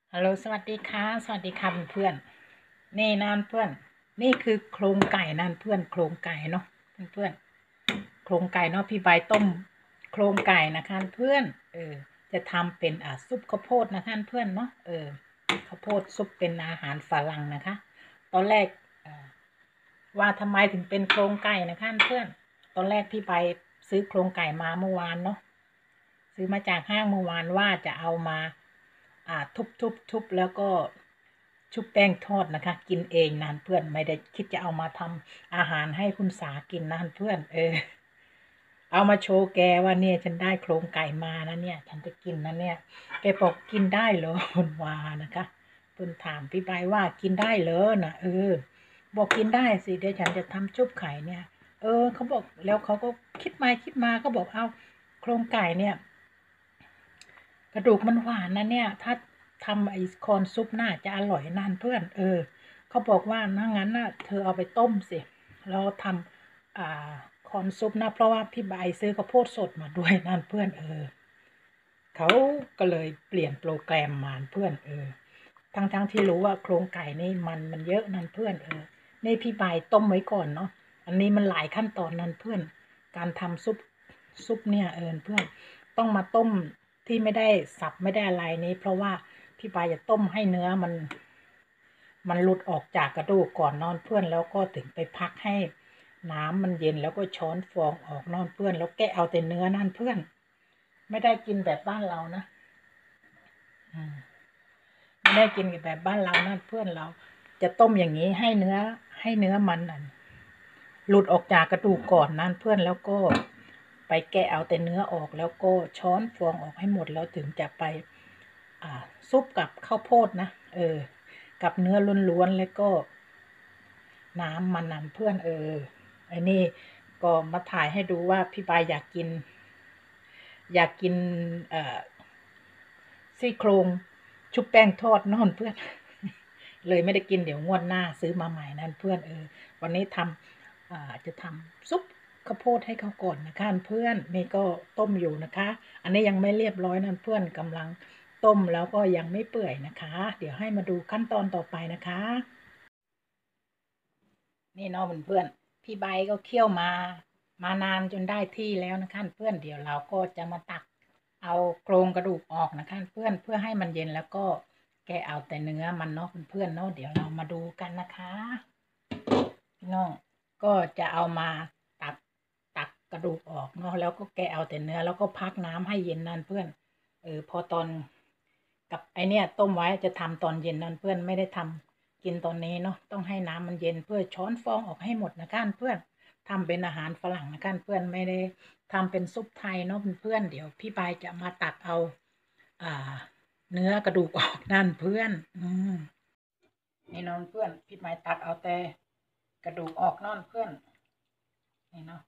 ฮัลโหลสวัสดีค่ะสวัสดีค่ะเพื่อนๆนี่นั่นเพื่อนนี่คือโครงไก่นั่นเพื่อนโครงไก่เนาะเพื่อนๆโครงไก่เนาะพี่ใบต้มโครงไก่นะคะเพื่อนจะทำเป็นซุปข้าวโพดนะคะเพื่อนเนาะข้าวโพดซุปเป็นอาหารฝรั่งนะคะตอนแรกว่าทำไมถึงเป็นโครงไก่นะคะเพื่อนตอนแรกพี่ใบซื้อโครงไก่มาเมื่อวานเนาะซื้อมาจากห้างเมื่อวานว่าจะเอามาทุบแล้วก็ชุบแป้งทอดนะคะกินเองนานเพื่อนไม่ได้คิดจะเอามาทำอาหารให้คุณสากินนานเพื่อนเอามาโชว์แกว่าเนี่ยฉันได้โครงไก่มานะเนี่ยฉันจะกินนะเนี่ยแกบอกกินได้เหรอคุณวานะคะเพิ่นถามพี่ใบว่ากินได้เหรอนะบอกกินได้สิเดี๋ยวฉันจะทำชุบไข่เนี่ยเขาบอกแล้วเขาก็คิดมาก็บอกเอาโครงไก่เนี่ยกระดูกมันหวานนะเนี่ยถ้าทำไอคอนซุปน่าจะอร่อยนานเพื่อนเขาบอกว่าถ้างั้นน่ะเธอเอาไปต้มสิแล้วทำคอนซุปนะเพราะว่าพี่ใบซื้อข้าวโพดสดมาด้วยนั่นเพื่อนเขาก็เลยเปลี่ยนโปรแกรมมาเพื่อนทั้งที่รู้ว่าโครงไก่นี่มันเยอะนั่นเพื่อนนี่พี่ใบต้มไว้ก่อนเนาะอันนี้มันหลายขั้นตอนนั่นเพื่อนการทำซุปเนี่ยเพื่อนต้องมาต้มที่ไม่ได้สับไม่ได้อะไรนี้เพราะว่าพี่ใบจะต้มให้เนื้อมันหลุดออกจากกระดูกก่อนนอนเพื่อนแล้วก็ถึงไปพักให้น้ำมันเย็นแล้วก็ช้อนฟองออกนอนเพื่อนแล้วแกะเอาแต่เนื้อนั่นเพื่อนไม่ได้กินแบบบ้านเรานะไม่ได้กินแบบบ้านเรานั่นเพื่อนเราจะต้มอย่างนี้ให้เนื้อมันหลุดออกจากกระดูกก่อนนั่นเพื่อนแล้วก็ไปแกะเอาแต่เนื้อออกแล้วก็ช้อนฟองออกให้หมดแล้วถึงจะไปซุปกับข้าวโพดนะกับเนื้อล้วนๆแล้วก็น้ำมันนั่นเพื่อนไอ้นี่ก็มาถ่ายให้ดูว่าพี่ปายอยากกินซี่โครงชุบแป้งทอดนอนเพื่อนเลยไม่ได้กินเดี๋ยวงวดหน้าซื้อมาใหม่นั่นเพื่อนวันนี้จะทำซุปข้าวโพดให้เขาก่อนนะคะเพื่อนนี่ก็ต้มอยู่นะคะ อันนี้ยังไม่เรียบร้อยนั่นเพื่อนกำลังต้มแล้วก็ยังไม่เปื่อยนะคะ เดี๋ยวให้มาดูขั้นตอนต่อไปนะคะนี่เนาะเพื่อนพี่ใบก็เคี่ยวมานานจนได้ที่แล้วนะคะเพื่อนเดี๋ยวเราก็จะมาตักเอาโครงกระดูกออกนะคะเพื่อให้มันเย็นแล้วก็แกะเอาแต่เนื้อมันเนาะเพื่อนเนาะเดี๋ยวเรามาดูกันนะคะพี่น้องก็จะเอามาตักตักกระดูกออกเนาะแล้วก็แกะเอาแต่เนื้อแล้วก็พักน้ำให้เย็นนั่นเพื่อนพอตอนกับไอเนี้ยต้มไว้จะทำตอนเย็นนั่นเพื่อนไม่ได้ทำกินตอนนี้เนาะต้องให้น้ำมันเย็นเพื่อช้อนฟองออกให้หมดนะกันเพื่อนทำเป็นอาหารฝรั่งนะกันเพื่อนไม่ได้ทำเป็นซุปไทยเนาะเพื่อนเดี๋ยวพี่ปายจะมาตักเอาเนื้อกระดูกออกนั่นเพื่อนนี่นอนเพื่อนพี่ปายตักเอาแต่กระดูกออกนอนเพื่อนนี่เนาะ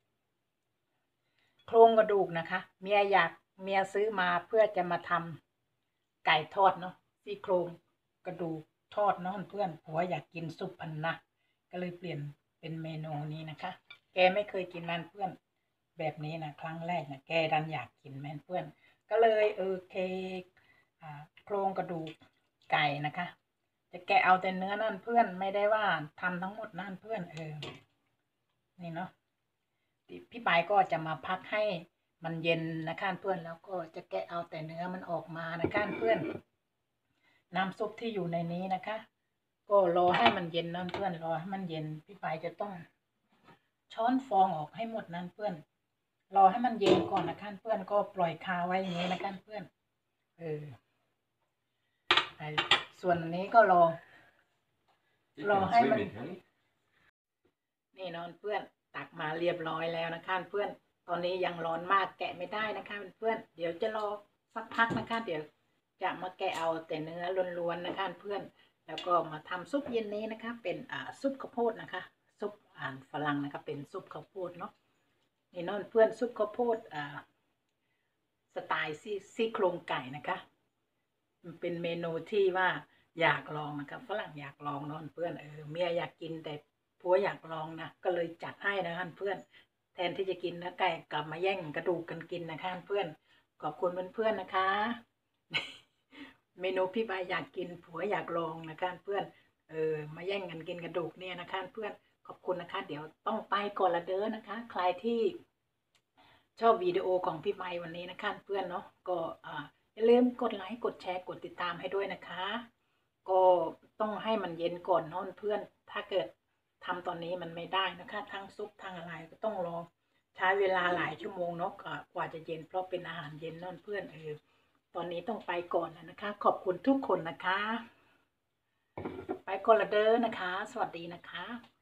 โครงกระดูกนะคะเมียซื้อมาเพื่อจะมาทำไก่ทอดเนาะซี่โครงกระดูกทอดเนาะเพื่อนผัวอยากกินซุปพันนะก็เลยเปลี่ยนเป็นเมนูนี้นะคะแกไม่เคยกินนั่นเพื่อนแบบนี้นะครั้งแรกนะแกดันอยากกินแม่นเพื่อนก็เลยโครงกระดูกไก่นะคะจะแกะเอาแต่เนื้อนั่นเพื่อนไม่ได้ว่าทำทั้งหมดนั่นเพื่อนนี่เนาะพี่ปายก็จะมาพักให้มันเย็นนะคะเพื่อนแล้วก็จะแกะเอาแต่เนื้อมันออกมานะคะเพื่อนน้ำซุปที่อยู่ในนี้นะคะ ก็รอให้มันเย็นนั่นเพื่อนรอให้มันเย็นพี่ปายจะต้องช้อนฟองออกให้หมดนั่นเพื่อนรอให้มันเย็นก่อนนะคะเพื่อนก็ปล่อยคาไว้อย่างนี้นะคะเพื่อนส่วนนี้ก็รอให้มันนี่นอนเพื่อนตักมาเรียบร้อยแล้วนะคะเพื่อนตอนนี้ยังร้อนมากแกะไม่ได้นะคะเพื่อนเดี๋ยวจะรอสักพักนะคะเดี๋ยวจะมาแกะเอาแต่เนื้อล้วนๆนะคะเพื่อนแล้วก็มาทำซุปเย็นนี้นะคะเป็นซุปข้าวโพดนะคะซุปฝรั่งนะคะเป็นซุปข้าวโพดเนาะนี่นอนเพื่อนซุปข้าวโพดสไตล์ซี่โครงไก่นะคะมันเป็นเมนูที่ว่าอยากลองนะคะฝรั่งอยากลองนอนเพื่อนเมียอยากกินแต่ผัวอยากลองนะก็เลยจัดให้นะคะเพื่อนแทนที่จะกินนะไก่กลับมาแย่งกระดูกกันกินนะคะเพื่อนขอบคุณเพื่อนๆนะคะเมนูพี่ใบอยากกินผัวอยากลองนะคะเพื่อนมาแย่งกันกินกระดูกเนี่ยนะคะเพื่อนขอบคุณนะคะ เดี๋ยวต้องไปก่อนละเด้อนะคะ ใครที่ชอบวิดีโอของพี่ใบวันนี้นะคะเพื่อนเนาะก็อย่าลืมกดไลค์กดแชร์กดติดตามให้ด้วยนะคะก็ต้องให้มันเย็นก่อนนอนเพื่อนถ้าเกิดทำตอนนี้มันไม่ได้นะคะทั้งซุปทั้งอะไรก็ต้องรอใช้เวลาหลายชั่วโมงเนาะกว่าจะเย็นเพราะเป็นอาหารเย็นนอนเพื่อนตอนนี้ต้องไปก่อนนะคะ ขอบคุณทุกคนนะคะไปก่อนละเด้อนะคะสวัสดีนะคะ